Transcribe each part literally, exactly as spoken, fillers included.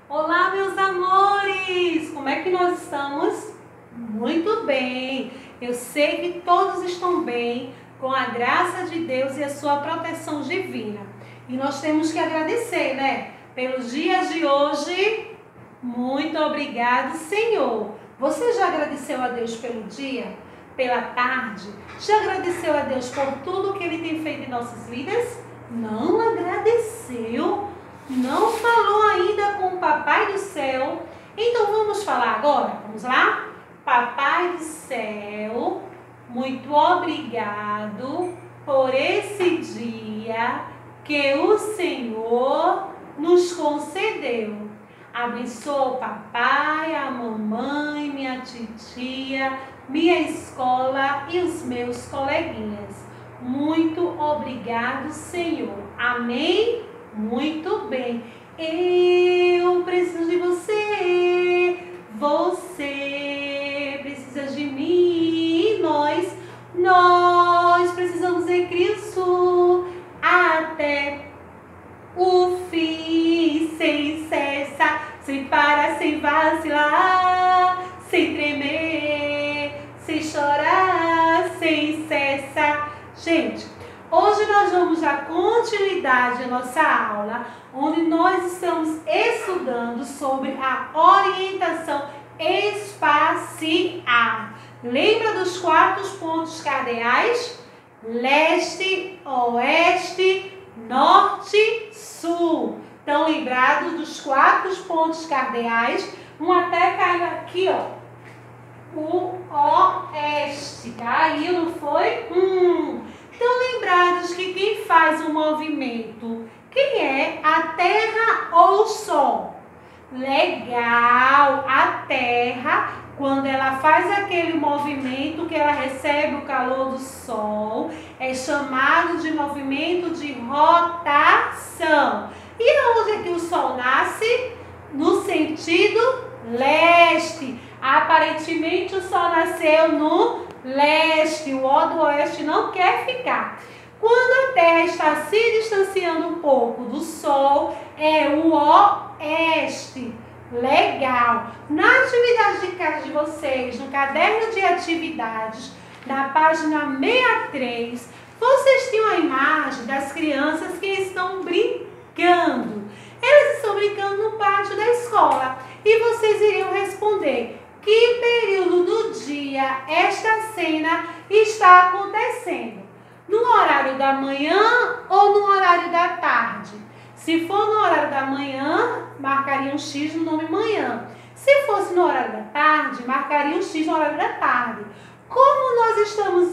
Olá, meus amores! Como é que nós estamos? Muito bem! Eu sei que todos estão bem, com a graça de Deus e a sua proteção divina. E nós temos que agradecer, né? Pelos dias de hoje. Muito obrigado, Senhor! Você já agradeceu a Deus pelo dia? Pela tarde? Já agradeceu a Deus por tudo que Ele tem feito em nossas vidas? Não agradeceu? Não falou ainda com o Papai do Céu? Então vamos falar agora? Vamos lá? Papai do Céu, muito obrigado por esse dia que o Senhor nos concedeu. Abençoa o papai, a mamãe, minha titia, minha escola e os meus coleguinhas. Muito obrigado, Senhor. Amém? Muito bem. Eu preciso de você. Você precisa de mim. Nós, nós precisamos de Cristo até o fim, sem cessar, sem parar, sem vacilar, sem tremer, sem chorar, sem cessar. Gente, hoje nós vamos dar continuidade à nossa aula, onde nós estamos estudando sobre a orientação espacial. Lembra dos quatro pontos cardeais? Leste, oeste, norte, sul. Estão lembrados dos quatro pontos cardeais? Um até caiu aqui, ó. O oeste. Caiu, não foi? Hum. Estão lembrados que quem faz o movimento, quem é? A Terra ou o Sol? Legal! A Terra, quando ela faz aquele movimento que ela recebe o calor do Sol, é chamado de movimento de rotação. E onde é que o Sol nasce? No sentido leste. Aparentemente o Sol nasceu no leste. O O do oeste não quer ficar. Quando a Terra está se distanciando um pouco do Sol, é o oeste. Legal! Na atividade de casa de vocês, no caderno de atividades, na página sessenta e três, vocês têm uma imagem das crianças que estão brincando. Eles estão brincando no pátio da escola e vocês iriam responder: que período do dia esta cena está acontecendo? No horário da manhã ou no horário da tarde? Se for no horário da manhã, marcaria um X no nome manhã. Se fosse no horário da tarde, marcaria um X no horário da tarde. Como nós estamos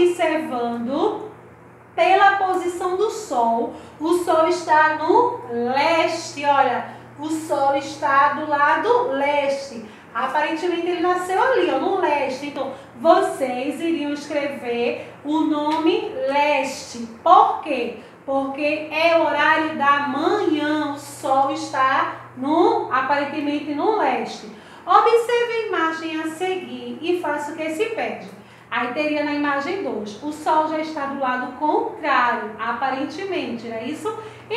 observando pela posição do Sol, o Sol está no leste. Olha, o Sol está do lado leste. Aparentemente ele nasceu ali, ó, no leste. Então, vocês iriam escrever o nome leste. Por quê? Porque é o horário da manhã. O Sol está no, aparentemente no leste. Observe a imagem a seguir e faça o que se pede. Aí teria na imagem dois. O Sol já está do lado contrário, aparentemente, não é isso?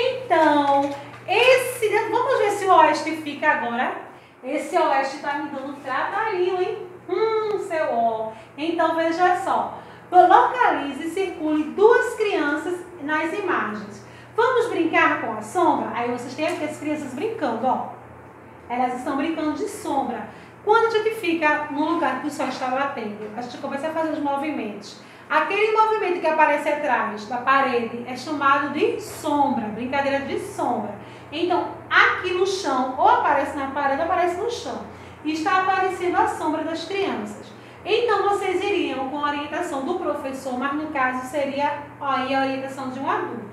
Então, esse, vamos ver se o oeste fica agora. Esse oeste está me dando um trabalhinho, hein? Hum, seu ó. Então, veja só. Localize e circule duas crianças nas imagens. Vamos brincar com a sombra? Aí vocês têm aqui as crianças brincando, ó. Elas estão brincando de sombra. Quando a gente fica no lugar que o sol está batendo, a gente começa a fazer os movimentos. Aquele movimento que aparece atrás da parede é chamado de sombra, brincadeira de sombra. Então, aqui no chão, ou aparece na parede, ou aparece no chão. E está aparecendo a sombra das crianças. Então, vocês iriam com a orientação do professor, mas no caso seria aí a orientação de um adulto.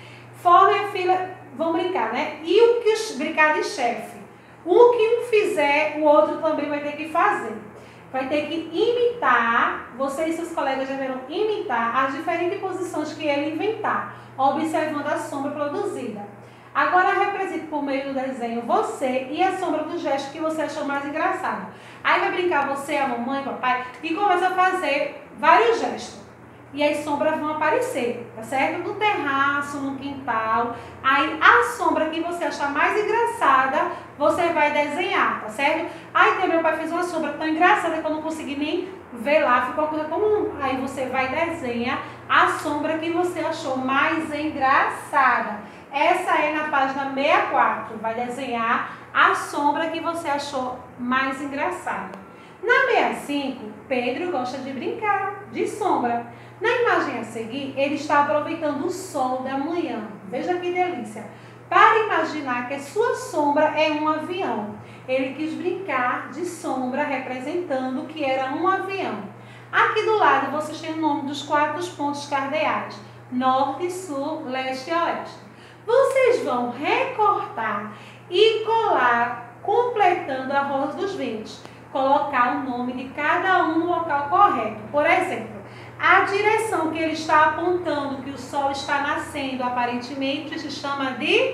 Forme a fila, vão brincar, né? E o que os, brincar de chefe. O que um fizer, o outro também vai ter que fazer. Vai ter que imitar, você e seus colegas deverão imitar as diferentes posições que ele inventar, observando a sombra produzida. Agora represente por meio do desenho você e a sombra do gesto que você achou mais engraçado. Aí vai brincar você, a mamãe, o papai e começa a fazer vários gestos. e as sombras vão aparecer, tá certo? No terraço, no quintal. Aí a sombra que você achar mais engraçada, você vai desenhar, tá certo? Aí meu pai fez uma sombra tão engraçada que eu não consegui nem ver lá, ficou uma coisa tão... Aí você vai e desenha a sombra que você achou mais engraçada. Essa é na página sessenta e quatro, vai desenhar a sombra que você achou mais engraçada. Na sessenta e cinco, Pedro gosta de brincar de sombra. Na imagem a seguir, ele está aproveitando o sol da manhã. Veja que delícia. Para imaginar que a sua sombra é um avião. Ele quis brincar de sombra representando que era um avião. Aqui do lado vocês têm o nome dos quatro pontos cardeais. Norte, sul, leste e oeste. Vocês vão recortar e colar, completando a rosa dos ventos. Colocar o nome de cada um no local correto. Por exemplo, a direção que ele está apontando, que o sol está nascendo, aparentemente se chama de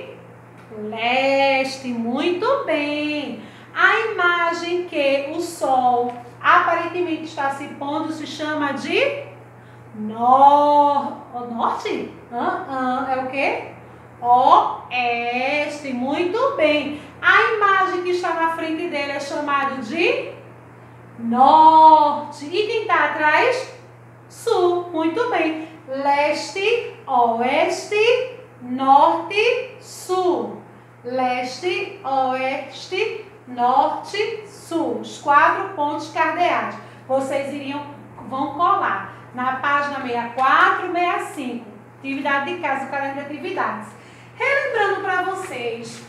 leste. Muito bem. A imagem que o sol aparentemente está se pondo se chama de nor... norte. Uh -uh. É o quê? Oeste. Muito bem. A imagem que está na frente dele é chamada de norte. E quem está atrás? Sul. Muito bem. Leste, oeste, norte, sul. Leste, oeste, norte, sul. Os quatro pontos cardeais. Vocês iriam, vão colar na página sessenta e quatro, sessenta e cinco. Atividade de casa, caderno de atividades. Relembrando para vocês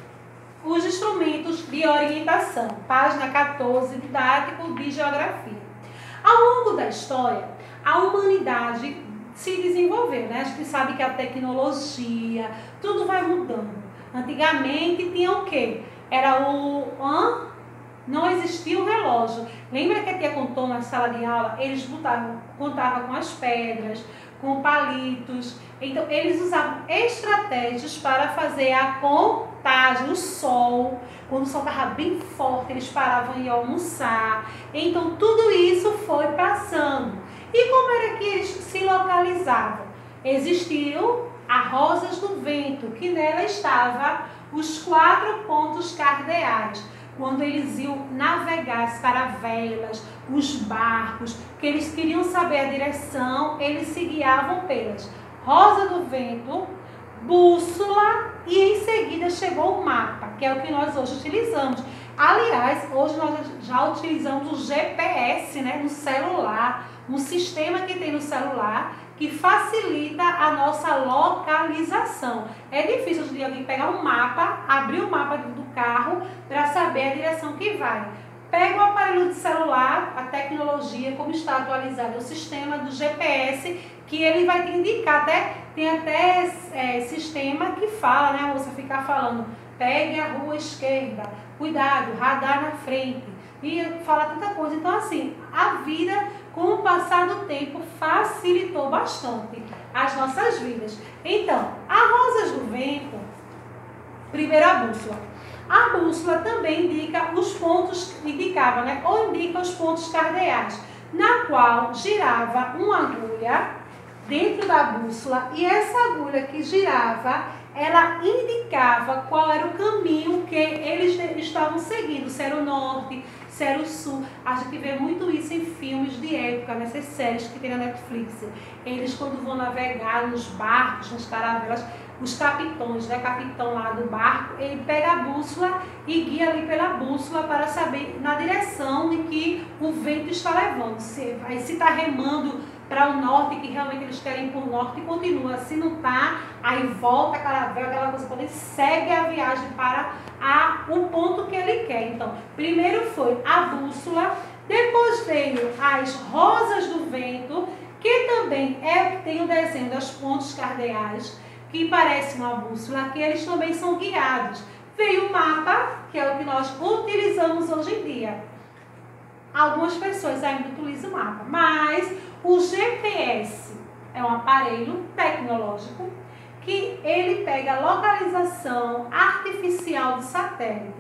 os instrumentos de orientação. Página quatorze, didático de geografia. Ao longo da história, a humanidade se desenvolveu, né? A gente sabe que a tecnologia, tudo vai mudando. Antigamente tinha o quê? Era o... Hã? Não existia o relógio. Lembra que a tia contou na sala de aula? Eles botavam, contavam com as pedras, com palitos. Então, eles usavam estratégias para fazer a contagem. O sol, quando o sol estava bem forte, eles paravam e iam almoçar. Então, tudo isso foi passando. E como era que eles se localizavam? Existiam as rosas do vento, que nela estavam os quatro pontos cardeais. Quando eles iam navegar as caravelas, os barcos, que eles queriam saber a direção, eles se guiavam pelas rosa do vento, bússola e em seguida chegou o mapa, que é o que nós hoje utilizamos. Aliás, hoje nós já utilizamos o G P S, né, no celular, um sistema que tem no celular que facilita a nossa localização. É difícil hoje em dia alguém pegar um mapa, abrir o mapa do carro para saber a direção que vai. Pega o aparelho de celular, a tecnologia, como está atualizado, o sistema do G P S, que ele vai te indicar, até, tem até é, sistema que fala, né, você ficar falando, pegue a rua esquerda, cuidado, radar na frente, e fala tanta coisa. Então, assim, a vida, com o passar do tempo, facilitou bastante as nossas vidas. Então, a Rosas do Vento, primeiro a bússola. A bússola também indica os pontos, indicava, né? Ou indica os pontos cardeais, na qual girava uma agulha dentro da bússola, e essa agulha que girava, ela indicava qual era o caminho que eles estavam seguindo, se era o norte, se era o sul. A gente vê muito isso em filmes de época, nessas séries que tem na Netflix. Eles, quando vão navegar nos barcos, nas caravelas, os capitões, né, capitão lá do barco, ele pega a bússola e guia ali pela bússola para saber na direção em que o vento está levando. Se está remando para o norte, que realmente eles querem ir para o norte, e continua. Se não está, aí volta a caravela, aquela coisa, quando ele segue a viagem para a, o ponto que ele quer. Então, primeiro foi a bússola, depois veio as rosas do vento, que também é, tem o desenho das pontos cardeais, que parece uma bússola, que eles também são guiados. Veio o mapa, que é o que nós utilizamos hoje em dia. Algumas pessoas ainda utilizam o mapa, mas o G P S é um aparelho tecnológico que ele pega a localização artificial do satélite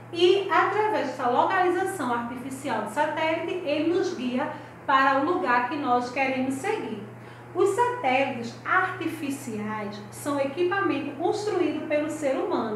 e, através dessa localização artificial do satélite, ele nos guia para o lugar que nós queremos seguir. Os satélites artificiais são equipamentos construídos pelo ser humano,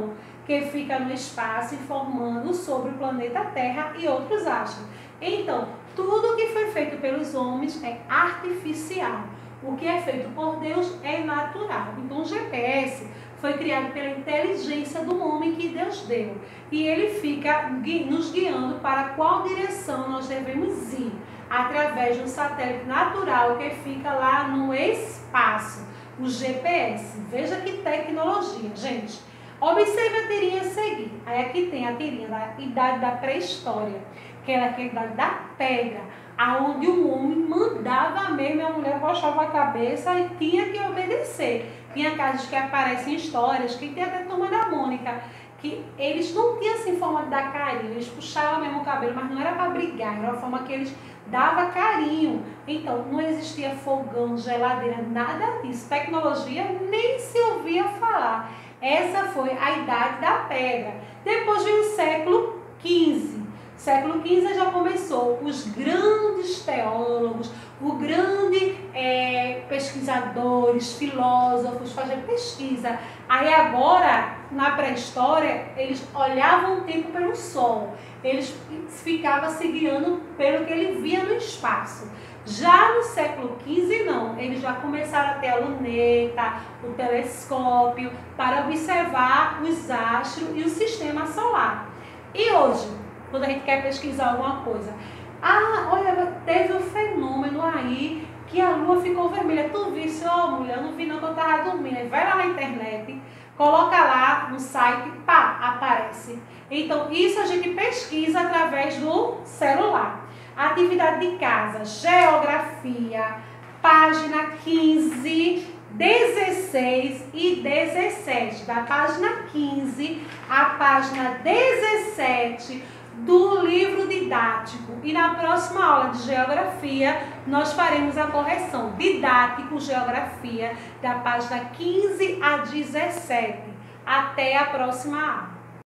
que fica no espaço informando sobre o planeta Terra e outros astros. Então, tudo que foi feito pelos homens é artificial. O que é feito por Deus é natural. Então, o G P S foi criado pela inteligência do homem que Deus deu. E ele fica nos guiando para qual direção nós devemos ir, através de um satélite natural que fica lá no espaço, o G P S. Veja que tecnologia, gente. Observe a tirinha a seguir. Aí aqui tem a tirinha da idade da pré-história, que era a idade da pedra, aonde o homem mandava mesmo e a mulher baixava a cabeça e tinha que obedecer. Tinha casos que aparecem histórias, que tem até Turma da Mônica, que eles não tinham assim forma de dar carinho, eles puxavam mesmo o cabelo, mas não era para brigar, era uma forma que eles davam carinho. Então, não existia fogão, geladeira, nada disso. Tecnologia nem se ouvia falar. Essa foi a idade da pedra. Depois veio o século quinze. Século quinze já começou os grandes teólogos, os grandes é, pesquisadores, filósofos, fazendo pesquisa. Aí agora, na pré-história, eles olhavam o tempo pelo sol. Eles ficavam se guiando pelo que ele via no espaço. Já no século quinze, não. Eles já começaram a ter a luneta, o telescópio, para observar os astros e o sistema solar. E hoje, quando a gente quer pesquisar alguma coisa, ah, olha, teve um fenômeno aí que a lua ficou vermelha. Tu viste? Ó, mulher, eu não vi não, que eu estava dormindo. Vai lá na internet, coloca lá no site, pá, aparece. Então, isso a gente pesquisa através do celular. Atividade de casa, geografia, página quinze, dezesseis e dezessete. Da página quinze à página dezessete do livro didático. E na próxima aula de geografia, nós faremos a correção didático, geografia, da página quinze a dezessete. Até a próxima aula.